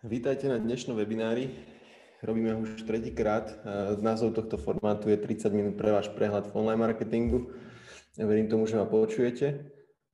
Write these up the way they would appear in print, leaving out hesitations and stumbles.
Vítajte na dnešnom webinári. Robíme ho už tretíkrát. Názov tohto formátu je 30 minút pre váš prehľad v online marketingu. Ja verím tomu, že ma počujete.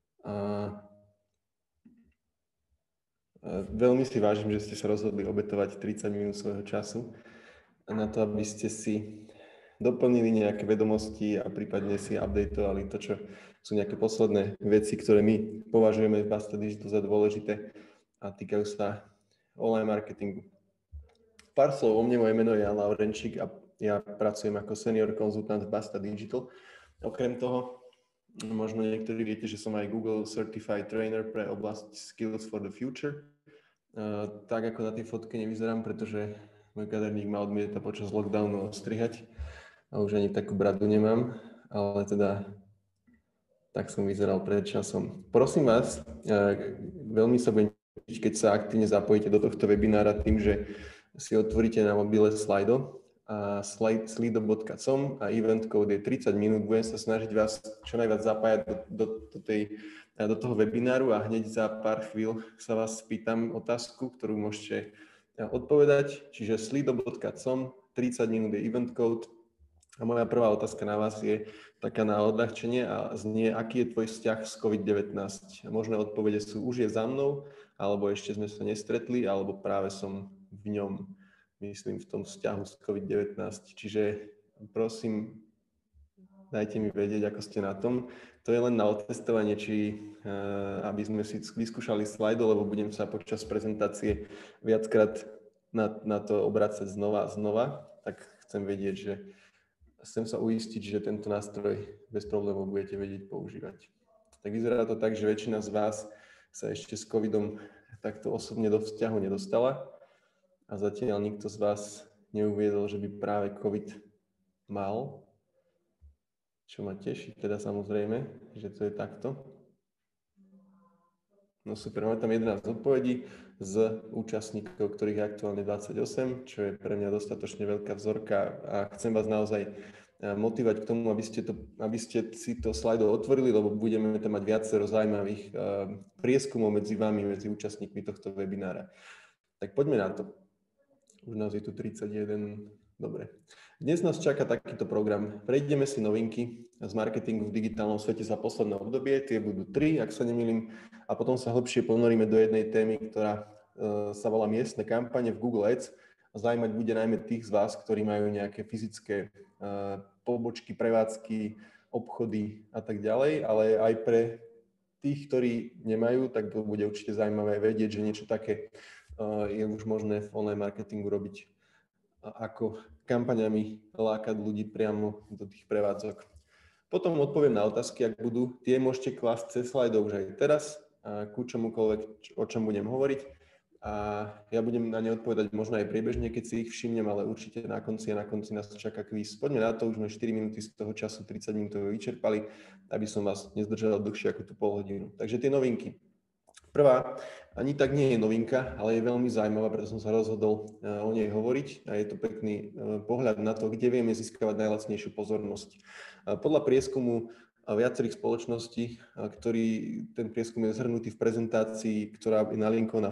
Veľmi si vážim, že ste sa rozhodli obetovať 30 minút svojho času na to, aby ste si doplnili nejaké vedomosti a prípadne si updateovali to, čo sú nejaké posledné veci, ktoré my považujeme v Basta Digital za dôležité a týkajú sa online marketingu. Pár slov o mne, moje meno je Jan Laurenčík a ja pracujem ako senior konzultant v Basta Digital. Okrem toho, možno niektorí viete, že som aj Google Certified Trainer pre oblasť Skills for the Future. Tak ako na tej fotke nevyzerám, pretože môj kaderník ma odmieta počas lockdownu ostrihať a už ani takú bradu nemám, ale teda tak som vyzeral pred časom. Prosím vás, veľmi sa budem tešiť, keď sa aktívne zapojíte do tohto webinára tým, že si otvoríte na mobile Slido a slido.com a event code je 30 minút. Budem sa snažiť vás čo najviac zapájať do toho webináru a hneď za pár chvíľ sa vás spýtam otázku, ktorú môžete odpovedať. Čiže slido.com, 30 minút je event code. A moja prvá otázka na vás je taká na odľahčenie a znie, aký je tvoj vzťah s COVID-19? Možné odpovede sú, už je za mnou, alebo ešte sme sa nestretli, alebo práve som v ňom, myslím, v tom vzťahu s COVID-19. Čiže prosím, dajte mi vedieť, ako ste na tom. To je len na otestovanie, aby sme si vyskúšali slajdo, lebo budem sa počas prezentácie viackrát na to obracať znova a znova, tak chcem vedieť, že chcem sa uistiť, že tento nástroj bez problémov budete vedieť používať. Tak vyzerá to tak, že väčšina z vás sa ešte s covidom takto osobne do vzťahu nedostala a zatiaľ nikto z vás neuviedol, že by práve covid mal, čo ma teší teda samozrejme, že to je takto. No super, máme tam 11 odpovedí z účastníkov, ktorých je aktuálne 28, čo je pre mňa dostatočne veľká vzorka a chcem vás naozaj motivovať k tomu, aby ste si to slajdo otvorili, lebo budeme tam mať viacero zaujímavých prieskumov medzi vami, medzi účastníkmi tohto webinára. Tak poďme na to. Už nás je tu 31. Dobre. Dnes nás čaká takýto program. Prejdeme si novinky z marketingu v digitálnom svete za posledné obdobie. Tie budú 3, ak sa nemýlim. A potom sa hlbšie ponoríme do jednej témy, ktorá sa volá miestne kampane v Google Ads. Zaujímať bude najmä tých z vás, ktorí majú nejaké fyzické pobočky, prevádzky, obchody a tak ďalej, ale aj pre tých, ktorí nemajú, tak to bude určite zaujímavé vedieť, že niečo také je už možné v online marketingu robiť, ako kampaňami lákať ľudí priamo do tých prevádzok. Potom odpoviem na otázky, ak budú. Tie môžete klásť cez slajdov už aj teraz, ku čomukoľvek, o čom budem hovoriť. A ja budem na ne odpovedať možno aj priebežne, keď si ich všimnem, ale určite na konci nás čaká kvíz. Poďme na to, už sme 4 minúty z toho času 30 minút vyčerpali, aby som vás nezdržal dlhšie ako tú pol hodinu. Takže tie novinky. Prvá, ani tak nie je novinka, ale je veľmi zaujímavá, preto som sa rozhodol o nej hovoriť a je to pekný pohľad na to, kde vieme získavať najlacnejšiu pozornosť. Podľa prieskumu viacerých spoločností, ktorý ten prieskum je zhrnutý v prezentácii, ktorá je nalinkovaná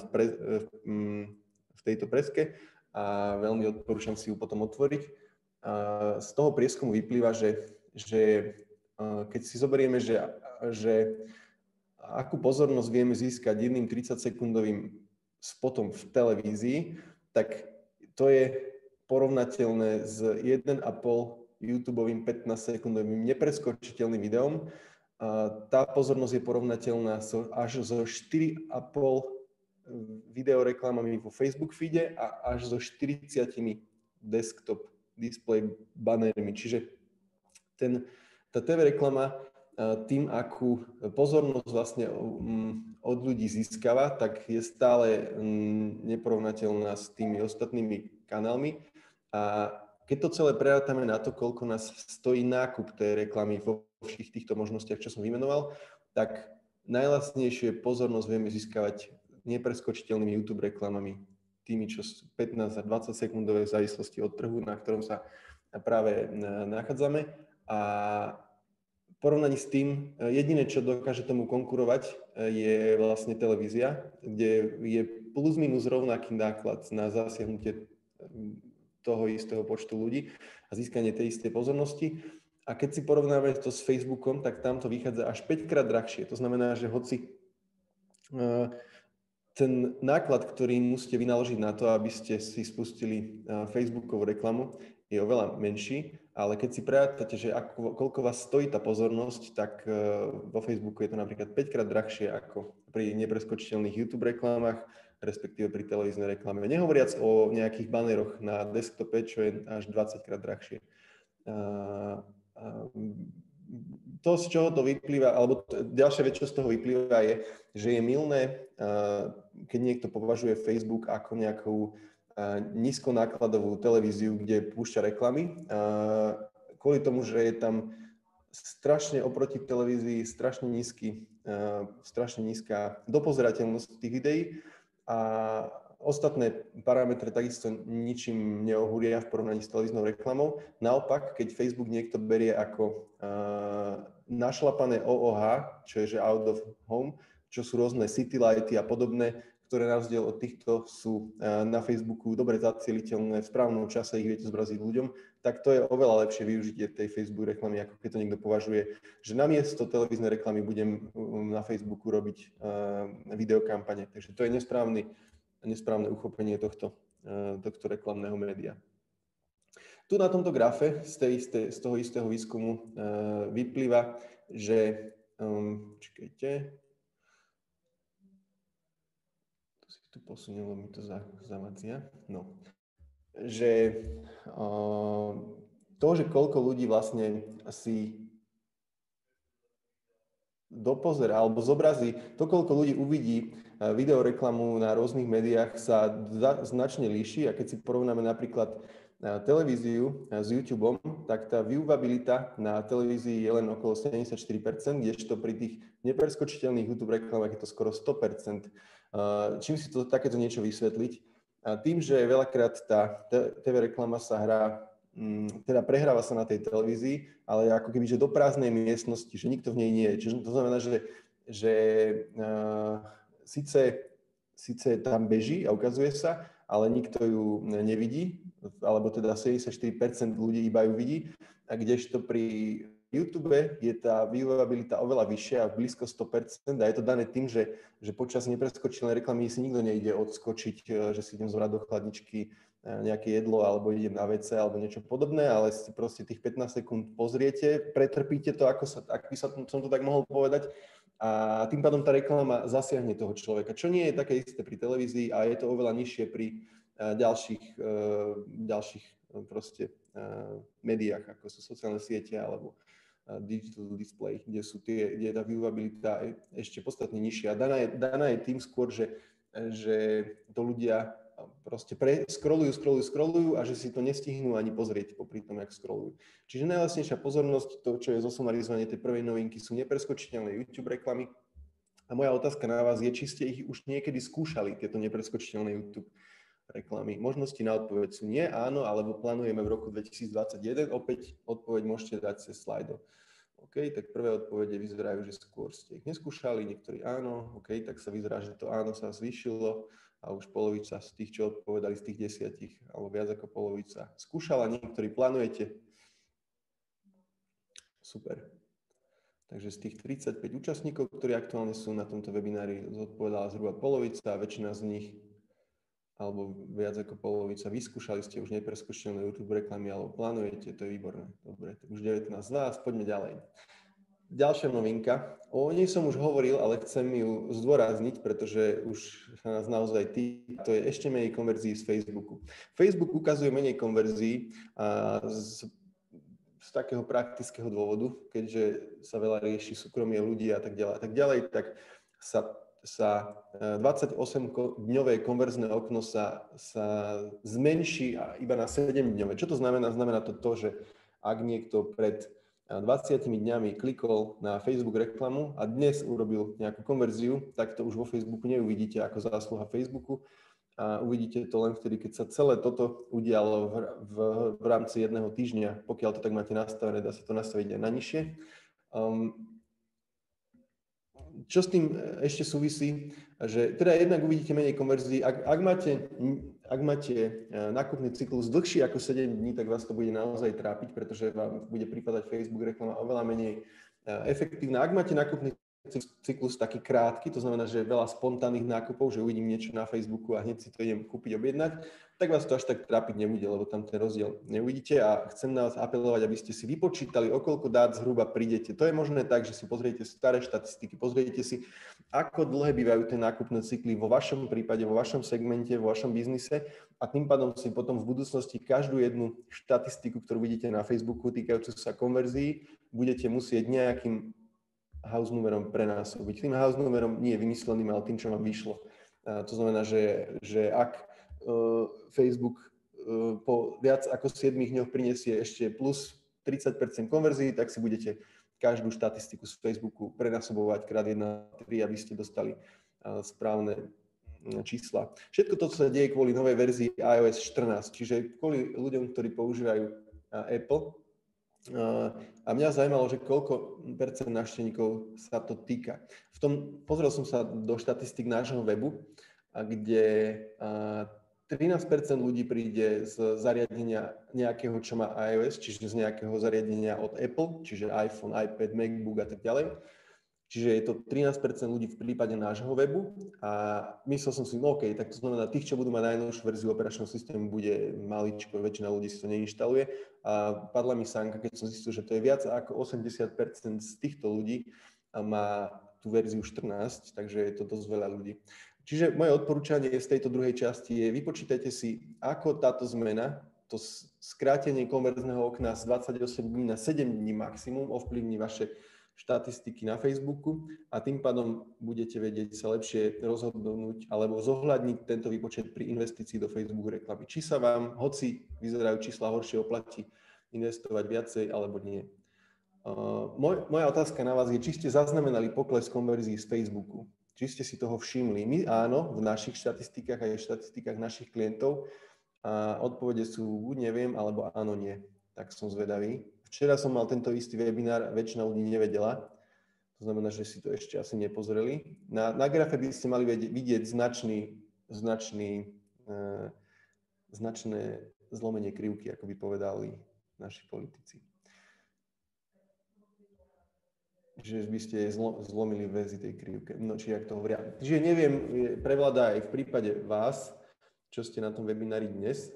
v tejto preske a veľmi odporúčam si ju potom otvoriť. Z toho prieskumu vyplýva, že keď si zoberieme, že akú pozornosť vieme získať jedným 30-sekundovým spotom v televízii, tak to je porovnateľné s 1,5 YouTubeovým 15-sekundovým nepreskočiteľným videom. Tá pozornosť je porovnateľná až so 4,5 videoreklamami vo Facebook feede a až so 40 desktop display banermi. Čiže tá TV reklama tým, akú pozornosť vlastne od ľudí získava, tak je stále neporovnateľná s tými ostatnými kanálmi. A keď to celé prerátame na to, koľko nás stojí nákup tej reklamy vo všetkých týchto možnostiach, čo som vymenoval, tak najlacnejšie pozornosť vieme získavať nepreskočiteľnými YouTube reklamami, tými, čo 15 a 20 sekundové v závislosti od trhu, na ktorom sa práve nachádzame. A porovnaní s tým, jediné, čo dokáže tomu konkurovať, je vlastne televízia, kde je plus minus rovnaký náklad na zasiahnutie toho istého počtu ľudí a získanie tej istej pozornosti. A keď si porovnáme to s Facebookom, tak tam to vychádza až 5-krát drahšie. To znamená, že hoci ten náklad, ktorý musíte vynaložiť na to, aby ste si spustili Facebookovú reklamu, je oveľa menší, ale keď si prerátate, že koľko vás stojí tá pozornosť, tak vo Facebooku je to napríklad 5-krát drahšie ako pri nepreskočiteľných YouTube reklamách, respektíve pri televíznej reklame. Nehovoriac o nejakých baneroch na desktope, čo je až 20-krát drahšie. To, z čoho to vyplýva, alebo ďalšia vec, čo z toho vyplýva, je, že je mylné, keď niekto považuje Facebook ako nejakú nízkonákladovú televíziu, kde púšťa reklamy, kvôli tomu, že je tam strašne oproti televízii strašne nízka dopozerateľnosť tých videí a ostatné parametre takisto ničím neohúria v porovnaní s televíznou reklamou. Naopak, keď Facebook niekto berie ako našlapané OOH, čo je že out of home, čo sú rôzne city lighty a podobné, ktoré na rozdiel od týchto sú na Facebooku dobre zacieliteľné, v správnom čase ich viete zbraziť ľuďom, tak to je oveľa lepšie využitie tej Facebook reklamy, ako keď to niekto považuje, že namiesto televíznej reklamy budem na Facebooku robiť videokampane. Takže to je nesprávne uchopenie tohto reklamného média. Tu na tomto grafe z toho istého výskumu vyplýva, že čakajte, to si tu posunilo, mi to zamadzia, no, že to, že koľko ľudí vlastne si dopozerá alebo zobrazí, to, koľko ľudí uvidí videoreklamu na rôznych médiách, sa značne líši a keď si porovnáme napríklad televíziu s YouTubeom, tak tá viewabilita na televízii je len okolo 74%, kdežto pri tých nepreskočiteľných YouTube reklamách je to skoro 100%. Čím si to takéto niečo vysvetliť? Tým, že veľakrát tá TV reklama sa teda prehráva sa na tej televízii, ale ako keby, že do prázdnej miestnosti, že nikto v nej nie je. Čiže to znamená, že síce tam beží a ukazuje sa, ale nikto ju nevidí, alebo teda 74% ľudí iba ju vidí, a kdežto pri YouTube je tá viewabilita oveľa vyššia, blízko 100%, a je to dané tým, že počas nepreskočiteľnej reklamy si nikto nejde odskočiť, že si idem zobrať do chladničky nejaké jedlo, alebo idem na WC, alebo niečo podobné, ale si proste tých 15 sekúnd pozriete, pretrpíte to, ak by som to tak mohol povedať, a tým pádom tá reklama zasiahne toho človeka, čo nie je také isté pri televízii a je to oveľa nižšie pri ďalších proste médiách, ako sú sociálne siete alebo digital display, kde je tá viewabilita ešte podstatne nižšia. Daná je tým skôr, že to ľudia proste scrollujú a že si to nestihnú ani pozrieť popri tom, jak scrollujú. Čiže najlasnejšia pozornosť, to, čo je zosumarizovanie tej prvej novinky, sú nepreskočiteľné YouTube reklamy. A moja otázka na vás je, či ste ich už niekedy skúšali, tieto nepreskočiteľné YouTube reklamy. Možnosti na odpoveď sú nie, áno, alebo plánujeme v roku 2021. Opäť odpoveď môžete dať cez slajdo. OK, tak prvé odpovede vyzerajú, že skôr ste ich neskúšali, niektorí áno, OK, tak sa vyzerá, že to áno sa zvýšilo a už polovica z tých, čo odpovedali z tých 10, alebo viac ako polovica skúšala, niektorí plánujete. Super. Takže z tých 35 účastníkov, ktorí aktuálne sú na tomto webinári, zodpovedala zhruba polovica a väčšina z nich, alebo viac ako polovica, vyskúšali ste už nepreskočiteľné YouTube reklamy, alebo plánujete, to je výborné. Dobre, tak už 19 z vás, poďme ďalej. Ďalšia novinka, o nej som už hovoril, ale chcem ju zdôrazniť, pretože už sa nás naozaj týka, to je ešte menej konverzií z Facebooku. Facebook ukazuje menej konverzií z takého praktického dôvodu, keďže sa veľa rieši súkromie ľudí a tak ďalej, tak sa 28-dňové konverzné okno sa zmenší iba na 7-dňové. Čo to znamená? Znamená to, že ak niekto pred 20 dňami klikol na Facebook reklamu a dnes urobil nejakú konverziu, tak to už vo Facebooku neuvidíte ako zásluha Facebooku a uvidíte to len vtedy, keď sa celé toto udialo v rámci jedného týždňa, pokiaľ to tak máte nastavené, dá sa to nastaviť aj na nižšie. Čo s tým ešte súvisí, že teda jednak uvidíte menej konverzií. Ak máte nákupný cyklus dlhší ako 7 dní, tak vás to bude naozaj trápiť, pretože vám bude pripadať Facebook reklama oveľa menej efektívna. Ak máte nákupný cyklus taký krátky, to znamená, že veľa spontánnych nákupov, že uvidím niečo na Facebooku a hneď si to idem kúpiť, objednať, tak vás to až tak trápiť nebude, lebo tam ten rozdiel neuvidíte a chcem na vás apelovať, aby ste si vypočítali, o koľko dát zhruba prídete. To je možné tak, že si pozriete staré štatistiky, pozriete si, ako dlhé bývajú tie nákupné cykly vo vašom prípade, vo vašom segmente, vo vašom biznise a tým pádom si potom v budúcnosti každú jednu štatistiku, ktorú vidíte na Facebooku týkajúcu sa konverzií, budete musieť nejakým house numerom prenásobiť. Tým house numerom nie je vymysleným, ale tým, čo vám vyšlo. To znamená, že ak Facebook po viac ako 7 dňoch prinesie ešte plus 30% konverzií, tak si budete každú štatistiku z Facebooku prenásobovať krát 1,3, aby ste dostali správne čísla. Všetko to, čo sa deje kvôli novej verzii iOS 14, čiže kvôli ľuďom, ktorí používajú Apple. A mňa zaujímalo, že koľko percent návštevníkov sa to týka. Pozrel som sa do štatistík nášho webu, kde 13% ľudí príde z zariadenia nejakého, čo má iOS, čiže z nejakého zariadenia od Apple, čiže iPhone, iPad, MacBook a tak ďalej. Čiže je to 13% ľudí v prípade nášho webu a myslel som si, no OK, tak to znamená, tých, čo budú mať najnovšiu verziu operačného systému, bude maličko, väčšina ľudí si to neinštaluje. A padla mi sánka, keď som zistil, že to je viac ako 80% z týchto ľudí a má tú verziu 14, takže je to dosť veľa ľudí. Čiže moje odporúčanie z tejto druhej časti je, vypočítajte si, ako táto zmena, to skrátenie konverzného okna z 28 dní na 7 dní maximum ovplyvní vaše štatistiky na Facebooku a tým pádom budete vedieť sa lepšie rozhodnúť alebo zohľadniť tento výpočet pri investícii do Facebook reklamy. Či sa vám, hoci vyzerajú čísla horšie, oplatí investovať viacej alebo nie. Moja otázka na vás je, či ste zaznamenali pokles konverzií z Facebooku. Či ste si toho všimli? My áno, v našich štatistikách a aj v štatistikách našich klientov. A odpovede sú buď neviem, alebo áno, nie. Tak som zvedavý. Včera som mal tento istý webinár, väčšina ľudí nevedela. To znamená, že si to ešte asi nepozreli. Na grafe by ste mali vidieť značné zlomenie krivky, ako by povedali naši politici. Že by ste zlomili väzy tej krivke. No, či jak to hovoria. Čiže neviem, prevláda aj v prípade vás, čo ste na tom webinári dnes.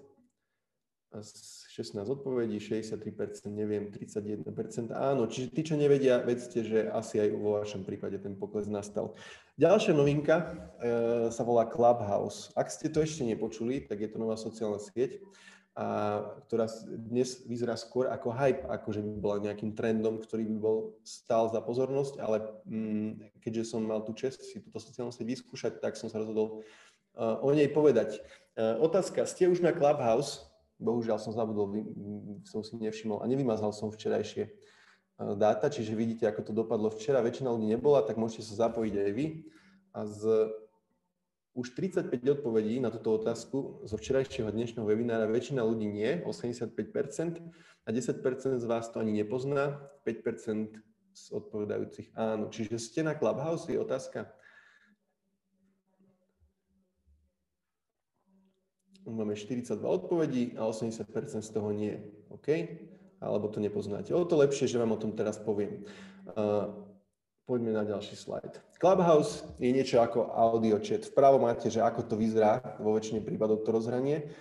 16 odpovedí, 63%, neviem, 31%. Áno, čiže tí, čo nevedia, vedzte, že asi aj vo vašom prípade ten pokles nastal. Ďalšia novinka sa volá Clubhouse. Ak ste to ešte nepočuli, tak je to nová sociálna sieť, ktorá dnes vyzerá skôr ako hype, ako že by bola nejakým trendom, ktorý by bol stál za pozornosť, ale keďže som mal tú čest si túto sociálnu sieť vyskúšať, tak som sa rozhodol o nej povedať. Otázka, ste už na Clubhouse? Bohužiaľ som zabudol, som si nevšimol a nevymazal som včerajšie dáta, čiže vidíte, ako to dopadlo včera. Väčšina ľudí nebola, tak môžete sa zapojiť aj vy. A už 35 odpovedí na túto otázku zo včerajšieho dnešného webinára, väčšina ľudí nie, 85%, a 10% z vás to ani nepozná, 5% z odpovedajúcich áno. Čiže ste na Clubhouse, je otázka? Máme 42 odpovedí a 80% z toho nie. OK? Alebo to nepoznáte. O to lepšie, že vám o tom teraz poviem. Poďme na ďalší slajd. Clubhouse je niečo ako audio chat. Vpravo máte, že ako to vyzerá vo väčšine prípadov to rozhranie.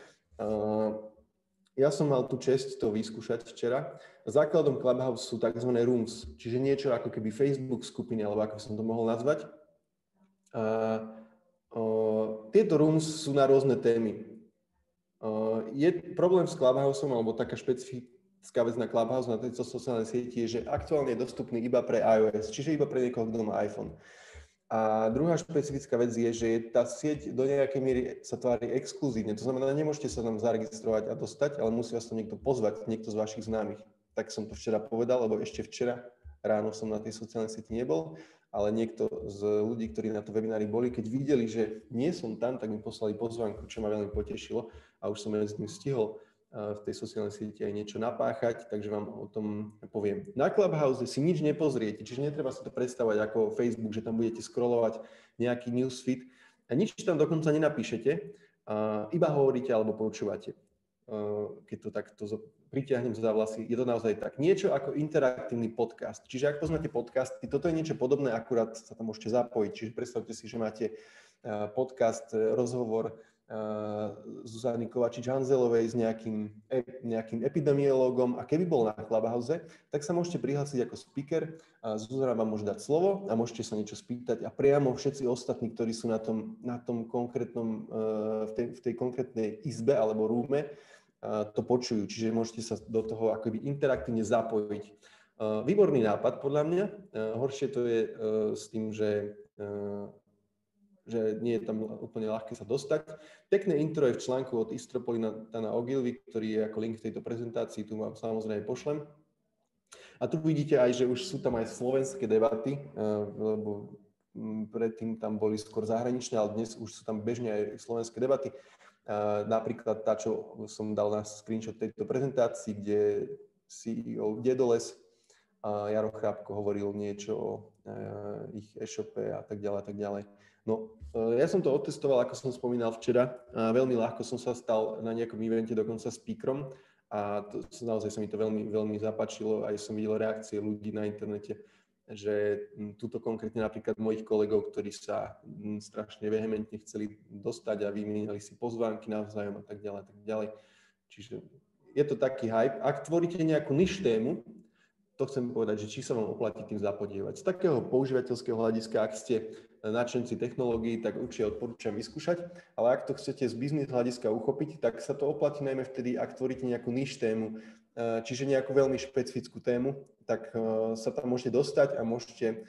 Ja som mal tú česť to vyskúšať včera. Základom Clubhouse sú tzv. Rooms, čiže niečo ako keby Facebook skupiny, alebo ako som to mohol nazvať. Tieto rooms sú na rôzne témy. Je problém s Clubhouseom, alebo taká špecifická vec na Clubhouse, na tejto sociálnej sieti, je, že aktuálne je dostupný iba pre iOS, čiže iba pre niekoho, kto má iPhone. A druhá špecifická vec je, že tá sieť do nejakej miery sa tvári exkluzívne. To znamená, nemôžete sa tam zaregistrovať a dostať, ale musí vás tam niekto pozvať, niekto z vašich známych. Tak som to včera povedal, lebo ešte včera ráno som na tej sociálnej sieti nebol, ale niekto z ľudí, ktorí na to webinári boli, keď videli, že nie som tam, tak mi poslali pozvánku, čo ma veľmi potešilo a už som medzi tým stihol v tej sociálnej sieti aj niečo napáchať, takže vám o tom poviem. Na Clubhouse si nič nepozriete, čiže netreba si to predstavať ako Facebook, že tam budete scrollovať nejaký newsfeed a nič tam dokonca nenapíšete, iba hovoríte alebo počúvate. Keď to takto pritiahnem za vlasy, je to naozaj tak. Niečo ako interaktívny podcast. Čiže ak poznáte podcasty, toto je niečo podobné, akurát sa tam môžete zapojiť. Čiže predstavte si, že máte podcast, rozhovor Zuzany Kovačič-Hanzelovej s nejakým epidemiológom a keby bol na Clubhouse, tak sa môžete prihlásiť ako speaker a Zuzana vám môže dať slovo a môžete sa niečo spýtať a priamo všetci ostatní, ktorí sú na tom konkrétnom, v tej konkrétnej izbe alebo rúme, to počujú. Čiže môžete sa do toho akoby interaktívne zapojiť. Výborný nápad podľa mňa. Horšie to je s tým, že nie je tam úplne ľahké sa dostať. Pekné intro je v článku od Istropolitana Ogilvy, ktorý je ako link v tejto prezentácii, tu vám samozrejme pošlem. A tu vidíte aj, že už sú tam aj slovenské debaty, lebo predtým tam boli skôr zahraničné, ale dnes už sú tam bežne aj slovenské debaty. Napríklad tá, čo som dal na screenshot tejto prezentácii, kde CEO Dedoles a Jaro Chrápko hovoril niečo o ich e-shope a tak ďalej, a tak ďalej. No, ja som to otestoval, ako som spomínal včera. Veľmi ľahko som sa stal na nejakom evente dokonca speakerom a naozaj sa mi to veľmi, veľmi zapáčilo. Aj som videl reakcie ľudí na internete, že tuto konkrétne napríklad mojich kolegov, ktorí sa strašne vehementne chceli dostať a vymieniali si pozvánky navzájom a tak ďalej, a tak ďalej. Čiže je to taký hype. Ak tvoríte nejakú niž tému, to chcem povedať, že či sa vám oplatí tým zapodievať. Z takého používateľského hľadiska, ak ste nadšenci technológií, tak určite odporúčam vyskúšať, ale ak to chcete z biznis hľadiska uchopiť, tak sa to oplatí najmä vtedy, ak tvoríte nejakú niž tému, čiže nejakú veľmi špecifickú tému, tak sa tam môžete dostať a môžete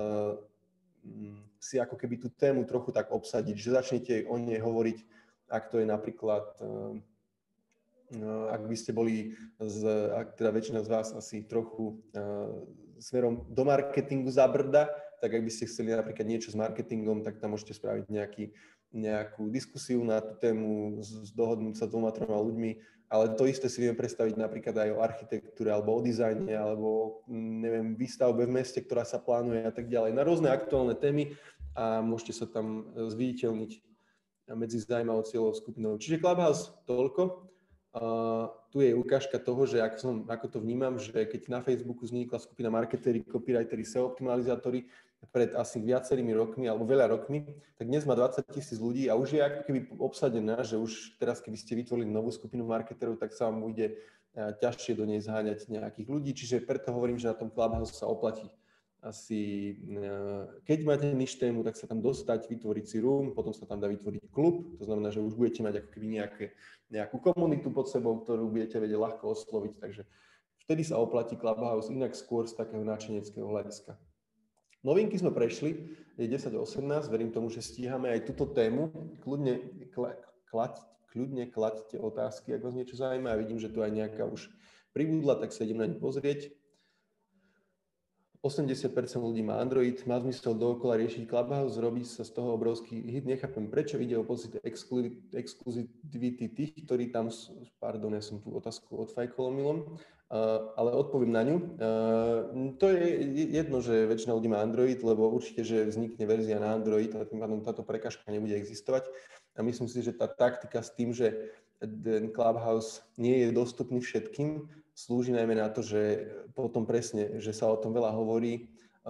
si ako keby tú tému trochu tak obsadiť, že začnete o nej hovoriť, ak to je napríklad ak by ste boli, teda väčšina z vás asi trochu smerom do marketingu zabrda, tak ak by ste chceli napríklad niečo s marketingom, tak tam môžete spraviť nejakú diskusiu na tú tému, dohodnúť sa 2-3 ľuďmi, ale to isté si viem predstaviť napríklad aj o architektúre, alebo o dizajne, alebo neviem, výstavbe v meste, ktorá sa plánuje a tak ďalej, na rôzne aktuálne témy a môžete sa tam zviditeľniť medzi zaujímavou cieľovou skupinou. Čiže Clubhouse toľko. Tu je ukážka toho, že ako to vnímam, že keď na Facebooku vznikla skupina marketéri, copywriteri, SEO optimalizátori pred asi viacerými rokmi alebo veľa rokmi, tak dnes má 20 000 ľudí a už je ako keby obsadená, že už teraz, keby ste vytvorili novú skupinu marketerov, tak sa vám bude ťažšie do nej zháňať nejakých ľudí, čiže preto hovorím, že na tom Clubhouse sa oplatí asi, keď máte niž tému, tak sa tam dostať, vytvoriť si room, potom sa tam dá vytvoriť klub, to znamená, že už budete mať ako keby nejakú komunitu pod sebou, ktorú budete vedieť ľahko osloviť, takže vtedy sa oplatí Clubhouse, inak skôr z takého náčeneckého hľadiska. Novinky sme prešli, je 10:18, verím tomu, že stíhame aj túto tému, kľudne klaďte otázky, ak vás niečo zaujíma, ja vidím, že tu aj nejaká už pribudla, tak sa idem na ňu pozrieť. 80% ľudí má Android, má zmysel dookola riešiť Clubhouse, robí sa z toho obrovský hit, nechápem prečo, ide o pocit exkluzivity tých, ktorí tam sú, pardon, ja som tú otázku odfajkol omylom, ale odpoviem na ňu. To je jedno, že väčšina ľudí má Android, lebo určite, že vznikne verzia na Android a tým pádom táto prekažka nebude existovať a myslím si, že tá taktika s tým, že ten Clubhouse nie je dostupný všetkým, slúži najmä na to, že potom presne, že sa o tom veľa hovorí,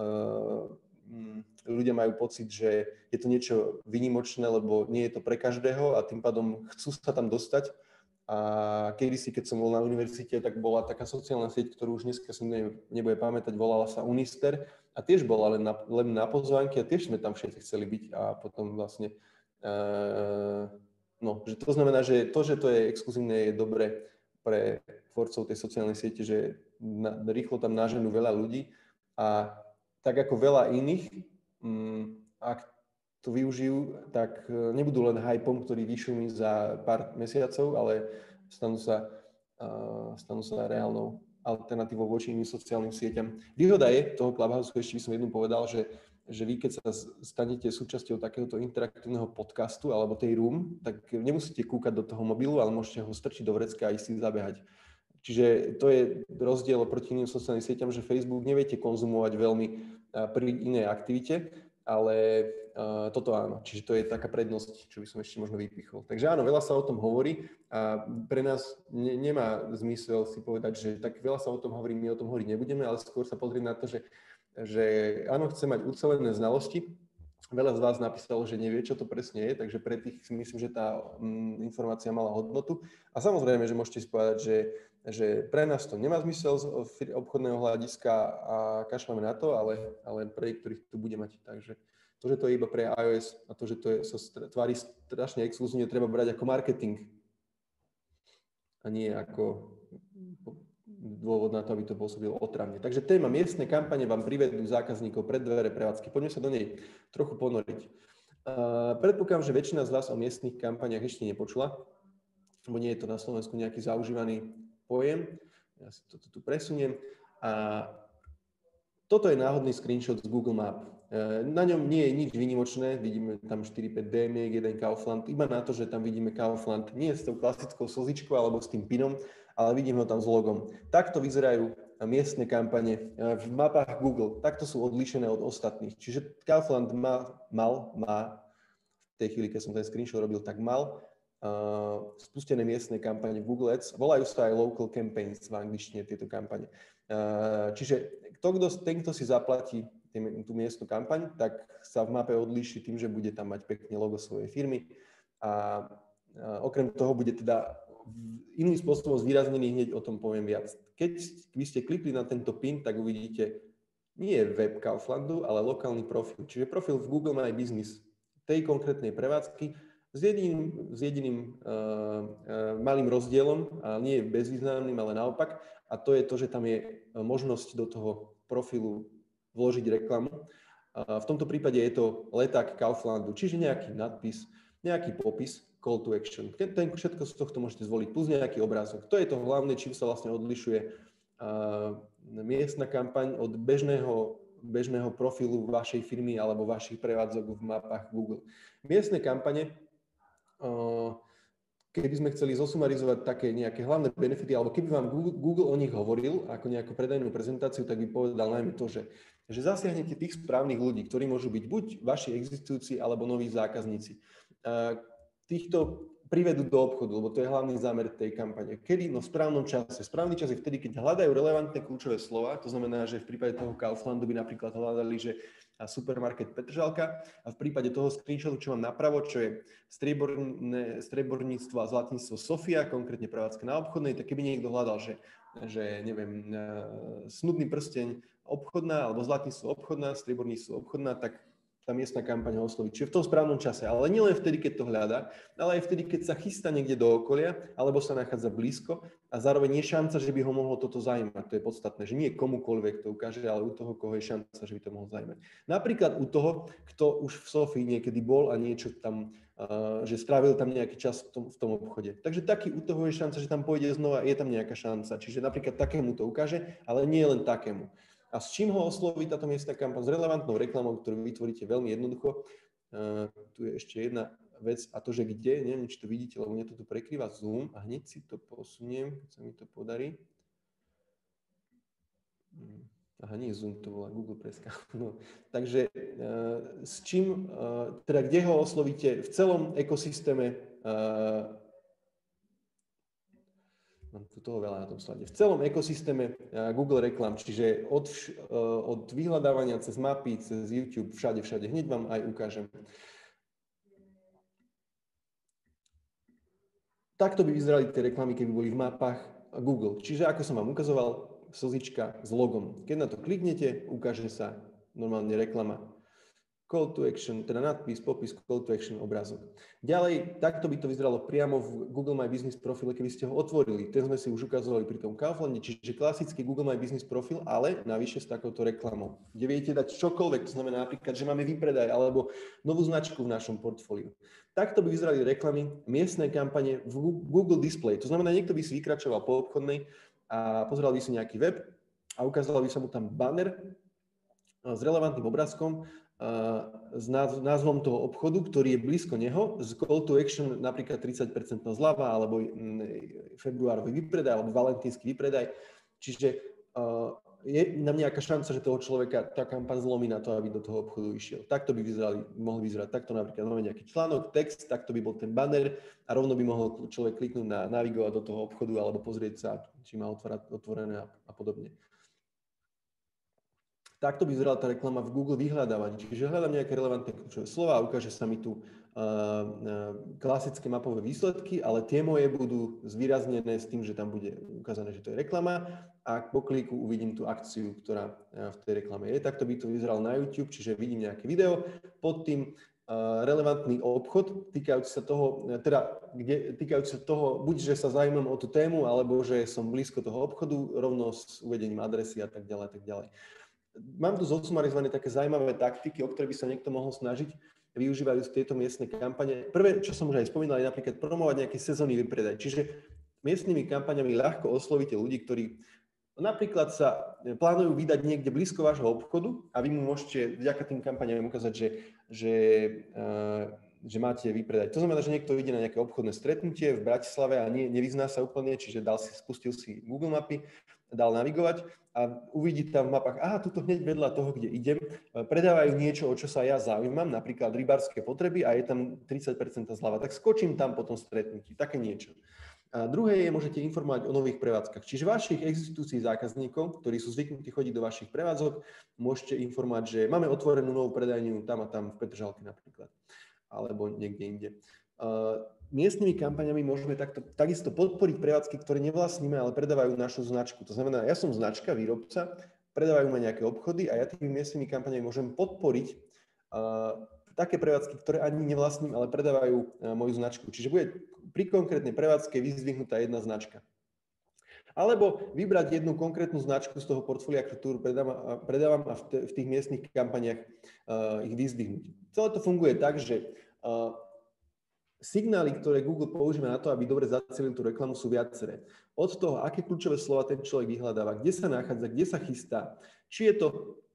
ľudia majú pocit, že je to niečo výnimočné, lebo nie je to pre každého a tým pádom chcú sa tam dostať. A kedysi, keď som bol na univerzite, tak bola taká sociálna sieť, ktorú už dneska si nebude pamätať, volala sa Unister a tiež bola len na pozvánky a tiež sme tam všetci chceli byť a potom vlastne, že to znamená, že to je exkluzívne, je dobre pre tvorcov tej sociálnej siete, že rýchlo tam naženú veľa ľudí a tak ako veľa iných, ak to využijú, tak nebudú len hypom, ktorý vyšumí za pár mesiacov, ale stanú sa reálnou alternatívou voči iným sociálnym sieťam. Výhoda je toho Clubhouse, ešte by som jednu povedal, že že vy, keď sa stanete súčasťou takéhoto interaktívneho podcastu alebo tej room, tak nemusíte kúkať do toho mobilu, ale môžete ho strčiť do vrecka a ísť si zabehať. Čiže to je rozdiel oproti iným sociálnym sieťam, že Facebook neviete konzumovať veľmi pri inej aktivite, ale toto áno. Čiže to je taká prednosť, čo by som ešte možno vypichol. Takže áno, veľa sa o tom hovorí a pre nás nemá zmysel si povedať, že tak veľa sa o tom hovorí, my o tom hovoriť nebudeme, ale skôr sa pozrieť na to, že áno, chce mať ucelené znalosti. Veľa z vás napísalo, že nevie, čo to presne je, takže pre tých si myslím, že tá informácia mala hodnotu. A samozrejme, že môžete si povedať, že pre nás to nemá zmysel z obchodného hľadiska a kašľame na to, ale pre niektorých to bude mať. Takže to, že to je iba pre iOS a to, že to sa tvári strašne exkluzívne, treba brať ako marketing a nie ako dôvod na to, aby to pôsobilo otravne. Takže téma miestne kampane vám privedú zákazníkov pred dvere prevádzky. Poďme sa do nej trochu ponoriť. Predpokladám, že väčšina z vás o miestnych kampaniach ešte nepočula, lebo nie je to na Slovensku nejaký zaužívaný pojem. Ja si toto tu presuniem. A toto je náhodný screenshot z Google Map. Na ňom nie je nič výnimočné, vidíme tam 4-5 DMiek, jeden Kaufland, iba na to, že tam vidíme Kaufland nie s tou klasickou slzičkou alebo s tým pinom, ale vidíme ho tam s logom. Takto vyzerajú miestne kampane v mapách Google. Takto sú odlišené od ostatných. Čiže Kaufland má v tej chvíli, keď som ten screenshot robil, tak mal spustené miestne kampane v Google Ads. Volajú sa aj local campaigns v angličtine tieto kampane. Čiže ten, kto si zaplatí tú miestnu kampaň, tak sa v mape odlíši tým, že bude tam mať pekne logo svojej firmy a okrem toho bude teda iným spôsobom zvýraznený, hneď o tom poviem viac. Keď vy ste klikli na tento pin, tak uvidíte nie web Kauflandu, ale lokálny profil. Čiže profil v Google My Business tej konkrétnej prevádzky s jediným malým rozdielom, a nie bezvýznamným, ale naopak, a to je to, že tam je možnosť do toho profilu vložiť reklamu. V tomto prípade je to leták Kauflandu, čiže nejaký nadpis, nejaký popis, call to action. Všetko z tohto môžete zvoliť, plus nejaký obrázok. To je to hlavné, čím sa vlastne odlišuje miestna kampaň od bežného profilu vašej firmy alebo vašich prevádzok v mapách Google. Miestne kampane, keby sme chceli zosumarizovať také nejaké hlavné benefity, alebo keby vám Google o nich hovoril ako nejakú predajnú prezentáciu, tak by povedal najmä to, že zasiahnete tých správnych ľudí, ktorí môžu byť buď vaši existujúci alebo noví zákazníci. Týchto privedú do obchodu, lebo to je hlavný zámer tej kampane. Kedy? No v správnom čase. Správny čas je vtedy, keď hľadajú relevantné kľúčové slova, to znamená, že v prípade toho Kauflandu by napríklad hľadali, že supermarket Petržalka, a v prípade toho screenshotu, čo mám napravo, čo je strieborníctvo a zlatníctvo Sofia, konkrétne prevádzka na obchodnej, tak keby niekto hľadal, že neviem, snubný prsteň obchodná, alebo zlatníctvo obchodná, strieborníctvo obchodná, tak tá miestna kampaň ho osloví. Čiže v tom správnom čase. Ale nielen vtedy, keď to hľadá, ale aj vtedy, keď sa chystá niekde do okolia, alebo sa nachádza blízko a zároveň je šanca, že by ho mohlo toto zaujímať. To je podstatné, že nie komukoľvek to ukáže, ale u toho, koho je šanca, že by to mohlo zaujímať. Napríklad u toho, kto už v Sofii niekedy bol a niečo tam, že strávil tam nejaký čas v tom obchode. Takže taký u toho je šanca, že tam pôjde znova, je tam nejaká šanca. Čiže napríklad takému to ukáže, ale nie len takému. A s čím ho osloví táto miestna kampaň? S relevantnou reklamou, ktorú vytvoríte veľmi jednoducho. Tu je ešte jedna vec, a to, že kde, neviem, či to vidíte, lebo mňa to tu prekrýva zoom a hneď si to posuniem, keď sa mi to podarí. Aha, nie zoom, to volá Google Preska. No, takže s čím, teda kde ho oslovíte v celom ekosystéme, mám tu toho veľa na tom slade. V celom ekosystéme Google reklam, čiže od vyhľadávania cez mapy, cez YouTube, všade. Hneď vám aj ukážem. Takto by vyzerali tie reklamy, keby boli v mapách Google. Čiže ako som vám ukazoval, slzička s logom. Keď na to kliknete, ukáže sa normálne reklama. Call to action, teda nadpis, popis, call to action, obrázok. Ďalej, takto by to vyzeralo priamo v Google My Business profile, keby ste ho otvorili. Ten sme si už ukazovali pri tom Kauflande, čiže klasický Google My Business profil, ale navyše s takouto reklamou, kde viete dať čokoľvek, to znamená napríklad, že máme výpredaj alebo novú značku v našom portfóliu. Takto by vyzerali reklamy, miestne kampane v Google Display. To znamená, niekto by si vykračoval po obchodnej a pozeral by si nejaký web a ukázal by sa mu tam banner s relevantným obrázkom, s názvom toho obchodu, ktorý je blízko neho, z call to action napríklad 30% zľava, alebo februárový výpredaj, alebo valentínsky výpredaj. Čiže je tam nejaká šanca, že toho človeka tá kampaň zlomí na to, aby do toho obchodu išiel. Takto by mohli vyzerať takto napríklad máme nejaký článok, text, takto by bol ten banner a rovno by mohol človek kliknúť na navigovať do toho obchodu alebo pozrieť sa, či má otvorené a podobne. Takto by vyzerala tá reklama v Google vyhľadávaní. Čiže hľadám nejaké relevantné kľúčové slova a ukáže sa mi tu klasické mapové výsledky, ale tie moje budú zvýraznené s tým, že tam bude ukázané, že to je reklama a po kliku uvidím tú akciu, ktorá v tej reklame je. Takto by to vyzeralo na YouTube, čiže vidím nejaké video, pod tým relevantný obchod týkajúci sa toho, buď že sa zaujímam o tú tému, alebo že som blízko toho obchodu, rovno s uvedením adresy a tak ďalej, tak ďalej. Mám tu zosumarizované také zaujímavé taktiky, o ktoré by sa niekto mohol snažiť, využívajú tieto miestne kampane. Prvé, čo som už aj spomínal, je napríklad promovať nejaký sezónny výpredaj. Čiže miestnymi kampaňami ľahko oslovíte ľudí, ktorí napríklad sa plánujú vydať niekde blízko vášho obchodu a vy mu môžete vďaka tým kampaniám ukázať, že máte výpredaj. To znamená, že niekto ide na nejaké obchodné stretnutie v Bratislave a nevyzná sa úplne, čiže spustil si Google mapy, dal navigovať a uvidí tam v mapách, tuto hneď vedľa toho, kde idem, predávajú niečo, o čo sa ja zaujímam, napríklad rybárske potreby a je tam 30% zľava, tak skočím tam po tom stretnutí, také niečo. A druhé je, môžete informovať o nových prevádzkach. Čiže vašich existujúcich zákazníkov, ktorí sú zvyknutí chodiť do vašich prevádzok, môžete informovať, že máme otvorenú novú predajňu tam a tam v Petržalke napríklad, alebo niekde inde. Miestnymi kampaňami môžeme takisto podporiť prevádzky, ktoré nevlastníme, ale predávajú našu značku. To znamená, ja som značka, výrobca, predávajú ma nejaké obchody a ja tými miestnymi kampaňami môžem podporiť také prevádzky, ktoré ani nevlastním, ale predávajú moju značku. Čiže bude pri konkrétnej prevádzke vyzdvihnutá jedna značka. Alebo vybrať jednu konkrétnu značku z toho portfólia, ktorú predávam a v tých miestnych kampaniach ich vyzdvihnúť. Celé to funguje tak, že signály, ktoré Google používa na to, aby dobre zacielil tú reklamu, sú viaceré. Od toho, aké kľúčové slova ten človek vyhľadáva, kde sa nachádza, kde sa chystá, či je to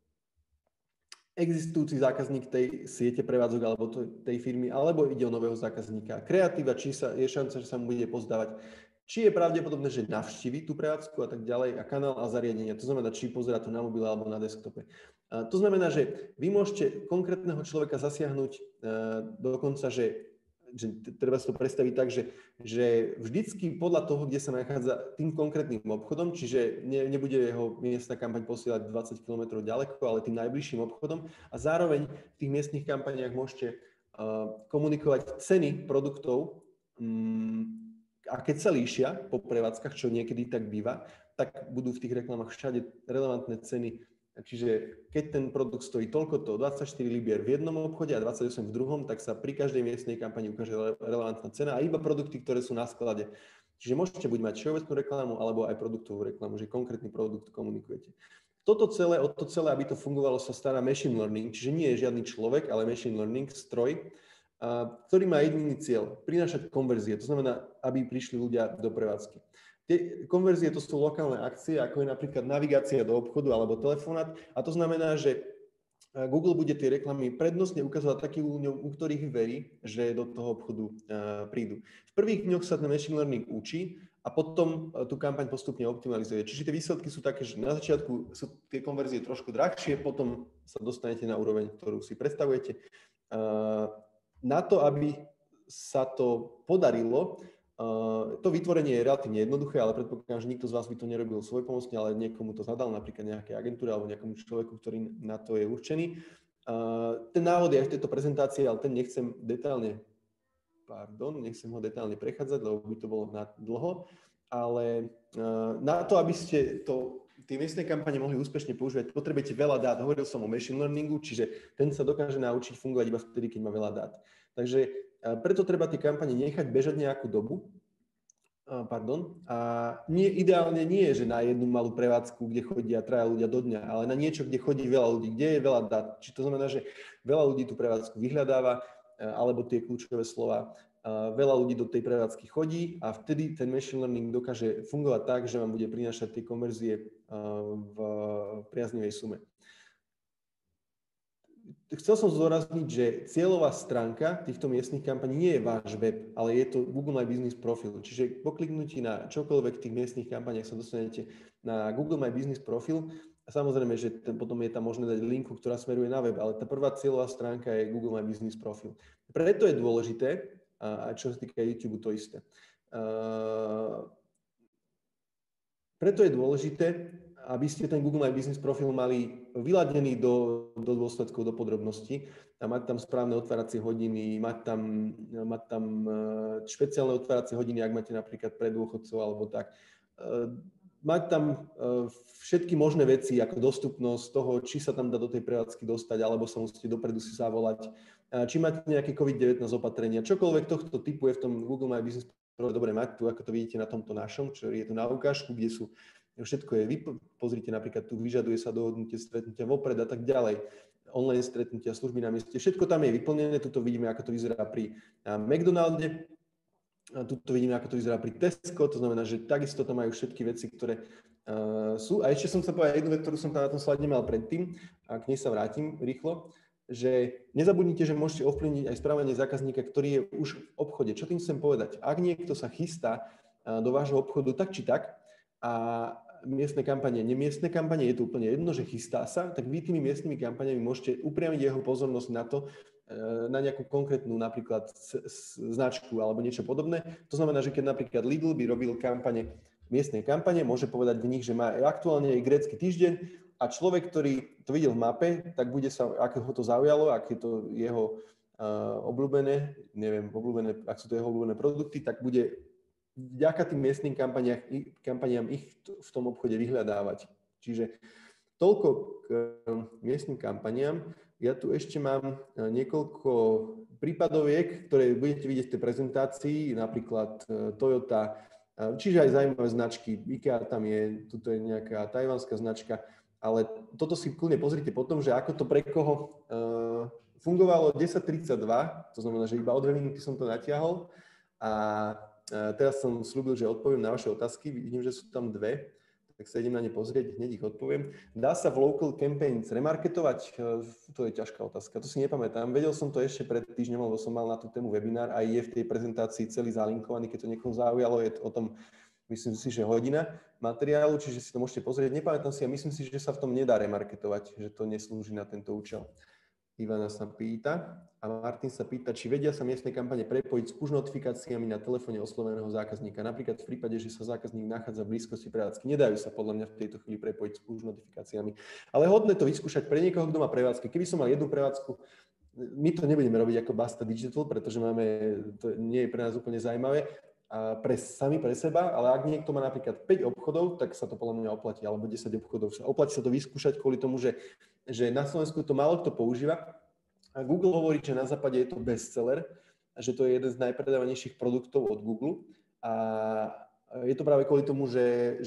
existujúci zákazník tej siete prevádzok alebo tej firmy, alebo ide o nového zákazníka. Kreatíva, či je šanca, že sa mu bude pozdávať, či je pravdepodobné, že navštívi tú prevádzku a tak ďalej, a kanál a zariadenia. To znamená, či pozerá to na mobile alebo na desktope. To znamená, že vy môžete konkrétneho človeka zasiahnuť dokonca, že treba si to predstaviť tak, že vždycky podľa toho, kde sa nachádza tým konkrétnym obchodom, čiže nebude jeho miestna kampaň posielať 20 km ďaleko, ale tým najbližším obchodom a zároveň v tých miestnych kampaniách môžete komunikovať ceny produktov a keď sa líšia po prevádzkach, čo niekedy tak býva, tak budú v tých reklamách všade relevantné ceny. Čiže keď ten produkt stojí toľkoto, 24 libier v jednom obchode a 28 v druhom, tak sa pri každej miestnej kampani ukáže relevantná cena a iba produkty, ktoré sú na sklade. Čiže môžete buď mať všeobecnú reklamu, alebo aj produktovú reklamu, že konkrétny produkt komunikujete. O to celé, aby to fungovalo, sa stará machine learning, čiže nie je žiadny človek, ale machine learning, stroj, ktorý má jediný cieľ, prinášať konverzie. To znamená, aby prišli ľudia do prevádzky. Tie konverzie to sú lokálne akcie, ako je napríklad navigácia do obchodu alebo telefonát. A to znamená, že Google bude tie reklamy prednostne ukazovať takým ľuďom, u ktorých verí, že do toho obchodu prídu. V prvých dňoch sa ten machine learning učí a potom tú kampaň postupne optimalizuje. Čiže tie výsledky sú také, že na začiatku sú tie konverzie trošku drahšie, potom sa dostanete na úroveň, ktorú si predstavujete. Na to, aby sa to podarilo, to vytvorenie je relatívne jednoduché, ale predpokladám, že nikto z vás by to nerobil svojpomocne, ale niekomu to zadal, napríklad nejakej agentúre alebo nejakomu človeku, ktorý na to je určený. Ten návod je aj v tejto prezentácii, ale ten nechcem ho detálne prechádzať, lebo by to bolo na dlho, ale na to, aby ste tie miestne kampane mohli úspešne používať, potrebujete veľa dát. Hovoril som o machine learningu, čiže ten sa dokáže naučiť fungovať iba vtedy, keď má veľa dát. Takže preto treba tie kampane nechať bežať nejakú dobu. Ideálne nie je, že na jednu malú prevádzku, kde chodia traja ľudia do dňa, ale na niečo, kde chodí veľa ľudí, kde je veľa dát. Či to znamená, že veľa ľudí tú prevádzku vyhľadáva, alebo tie kľúčové slova, veľa ľudí do tej prevádzky chodí a vtedy ten machine learning dokáže fungovať tak, že vám bude prinášať tie konverzie v priaznivej sume. chcel som zdôrazniť, že cieľová stránka týchto miestnych kampaní nie je váš web, ale je to Google My Business profil. Čiže po kliknutí na čokoľvek v tých miestnych kampaniach sa dostanete na Google My Business profil. A samozrejme, že potom je tam možné dať linku, ktorá smeruje na web, ale tá prvá cieľová stránka je Google My Business profil. Preto je dôležité, a čo sa týka YouTube, to isté. Preto je dôležité, aby ste ten Google My Business profil mali vyladený do dôsledkov, do podrobností a mať tam správne otváracie hodiny, mať tam špeciálne otváracie hodiny, ak máte napríklad pre dôchodcov alebo tak. Mať tam všetky možné veci, ako dostupnosť toho, či sa tam dá do tej prevádzky dostať, alebo sa musíte dopredu si zavolať, či máte nejaké COVID-19 opatrenia, čokoľvek tohto typu je v tom Google My Business profile dobre mať, tu ako to vidíte na tomto našom, čo je tu na ukážku, kde sú všetko je, pozrite napríklad tu, vyžaduje sa dohodnutie stretnutia vopred a tak ďalej, online stretnutia, služby na mieste, všetko tam je vyplnené, tuto vidíme, ako to vyzerá pri McDonalde, tuto vidíme, ako to vyzerá pri Tesco, to znamená, že takisto tam majú všetky veci, ktoré sú. A ešte som chcel povedať jednu vec, ktorú som tam na tom slide nemal predtým, a k nej sa vrátim rýchlo, že nezabudnite, že môžete ovplyvniť aj správanie zákazníka, ktorý je už v obchode. Čo tým chcem povedať? Ak niekto sa chystá do vášho obchodu tak či tak a miestne kampanie, nemiestne kampanie, je to úplne jedno, že chystá sa, tak vy tými miestnymi kampaniami môžete upriamiť jeho pozornosť na to, na nejakú konkrétnu napríklad značku alebo niečo podobné. To znamená, že keď napríklad Lidl by robil miestne kampane, môže povedať v nich, že má aktuálne grécky týždeň a človek, ktorý to videl v mape, tak bude sa, ako ho to zaujalo, ak je to jeho obľúbené, ak sú to jeho obľúbené produkty, tak bude vďaka tým miestnym kampaniám ich v tom obchode vyhľadávať. Čiže toľko k miestnym kampaniám. Ja tu ešte mám niekoľko prípadoviek, ktoré budete vidieť v tej prezentácii, napríklad Toyota, čiže aj zaujímavé značky. IKEA tam je, tuto je nejaká tajvanská značka, ale toto si kľudne pozrite potom, že ako to pre koho fungovalo 10:32, to znamená, že iba o 2 minúty som to natiahol a teraz som slúbil, že odpoviem na vaše otázky. Vidím, že sú tam dve, tak sa idem na ne pozrieť, hneď ich odpoviem. Dá sa v local campaigns remarketovať? To je ťažká otázka, to si nepamätám. Vedel som to ešte pred týždňom, lebo som mal na tú tému webinár a je v tej prezentácii celý zalinkovaný, keď to niekoho zaujalo, je o tom, myslím si, že hodina materiálu, čiže si to môžete pozrieť. Nepamätám si a myslím si, že sa v tom nedá remarketovať, že to neslúži na tento účel. Ivana sa pýta a Martin sa pýta, či vedia sa miestne kampane prepojiť s push notifikáciami na telefóne osloveného zákazníka. Napríklad v prípade, že sa zákazník nachádza v blízkosti prevádzky. Nedajú sa podľa mňa v tejto chvíli prepojiť s push notifikáciami. Ale hodné to vyskúšať pre niekoho, kto má prevádzky. Keby som mal jednu prevádzku, my to nebudeme robiť ako Basta Digital, pretože to nie je pre nás úplne zaujímavé, sami pre seba, ale ak niekto má napríklad 5 obchodov, tak sa to podľa mňa oplatí, alebo 10 obchodov. Oplatí sa to vyskúšať kvôli tomu, že na Slovensku to málo kto používa. A Google hovorí, že na západe je to bestseller, a že to je jeden z najpredávanejších produktov od Google. A je to práve kvôli tomu, že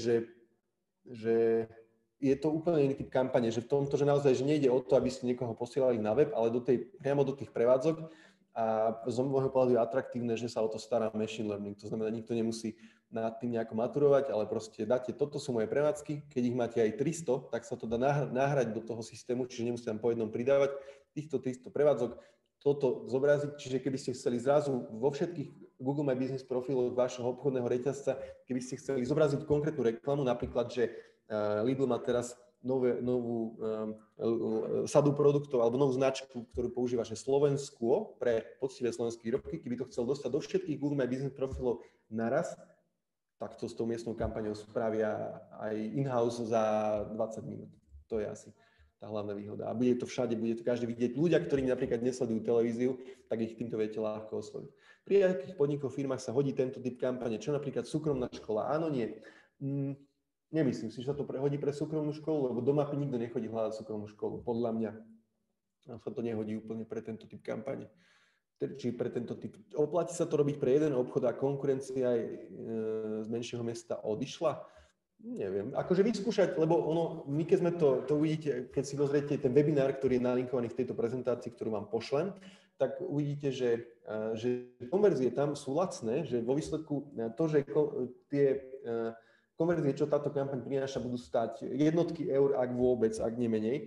je to úplne iný typ kampane, že v tomto, že naozaj že nejde o to, aby ste niekoho posielali na web, ale priamo do tých prevádzok. A z môjho pohľadu je atraktívne, že sa o to stará machine learning. To znamená, nikto nemusí nad tým nejako maturovať, ale proste dáte, toto sú moje prevádzky, keď ich máte aj 300, tak sa to dá nahrať do toho systému, čiže nemusíte tam po jednom pridávať týchto 300 prevádzok, toto zobraziť, čiže keby ste chceli zrazu vo všetkých Google My Business profiloch vášho obchodného reťazca, keby ste chceli zobraziť konkrétnu reklamu, napríklad, že Lidl má teraz novú sadu produktov alebo novú značku, ktorú používa, že Slovensko pre poctivé slovenské výrobky, keby to chcel dostať do všetkých Google My Business profilov naraz, tak to s tou miestnou kampaňou spravia aj in-house za 20 minút. To je asi tá hlavná výhoda. A bude to všade, bude to každý vidieť. Ľudia, ktorí napríklad nesledujú televíziu, tak ich týmto viete ľahko osloviť. Pri akých podnikoch, firmách sa hodí tento typ kampane? Čo napríklad súkromná škola? Áno, nie. Nemyslím si, že sa to hodí pre súkromnú školu, lebo do mapy nikto nechodí hľadať súkromnú školu. Podľa mňa sa to nehodí úplne pre tento typ kampane. Či pre tento typ. Oplatí sa to robiť pre jeden obchod a konkurencia aj z menšieho mesta odišla? Neviem. Akože vyskúšať, lebo my keď sme to uvidíte, keď si pozriete ten webinár, ktorý je nalinkovaný v tejto prezentácii, ktorú vám pošlem, tak uvidíte, že konverzie tam sú lacné, že vo výsledku to, že tie konverzie, čo táto kampaň prináša, budú stáť jednotky eur, ak vôbec, ak nie menej.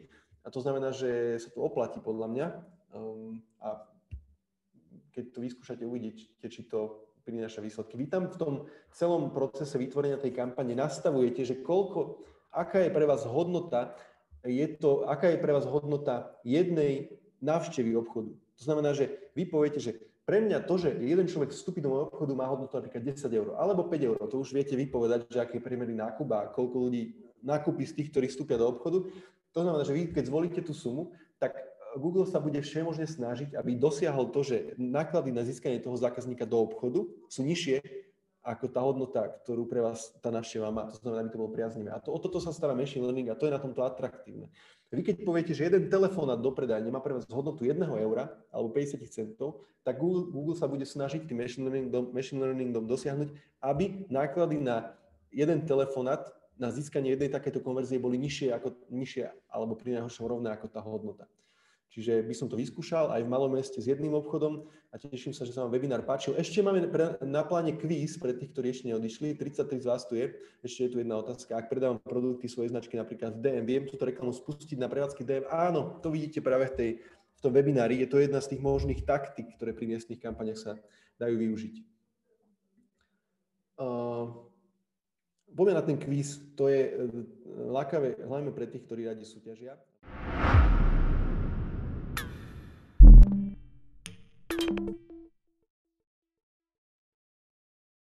A to znamená, že sa to oplatí podľa mňa. A keď to vyskúšate, uvidíte, či to prináša výsledky. Vy tam v tom celom procese vytvorenia tej kampane nastavujete, že aká je pre vás hodnota, aká je pre vás hodnota jednej návštevy obchodu. To znamená, že vy poviete, že pre mňa to, že jeden človek vstúpi do môjho obchodu, má hodnotu napríklad 10 eur alebo 5 eur. To už viete vypovedať, že aký je priemerný nákup a koľko ľudí nákupí z tých, ktorí vstúpia do obchodu. To znamená, že vy, keď zvolíte tú sumu, tak Google sa bude všemožne snažiť, aby dosiahol to, že náklady na získanie toho zákazníka do obchodu sú nižšie ako tá hodnota, ktorú pre vás tá návšteva má. To znamená, aby to bolo priaznivé. A o toto sa stará machine learning a to je na tomto atraktívne. Vy keď poviete, že jeden telefonát do predajne má pre vás hodnotu 1 eura alebo 50 centov, tak Google sa bude snažiť tým machine learningom dosiahnuť, aby náklady na jeden telefonát na získanie jednej takéto konverzie boli nižšie alebo pri najhoršom rovné ako tá hodnota. Čiže by som to vyskúšal aj v malom meste s jedným obchodom a teším sa, že sa vám webinár páčil. Ešte máme na pláne kvíz pre tých, ktorí ešte neodišli. 33 z vás tu je. Ešte je tu jedna otázka. Ak predávam produkty svojej značky napríklad v DM, viem túto reklamu spustiť na prevádzky DM? Áno, to vidíte práve v tom webinári. Je to jedna z tých možných taktík, ktoré pri miestnych kampaniach sa dajú využiť. Poďme na ten kvíz. To je lákavé hlavne pre tých, ktorí radi súťažia.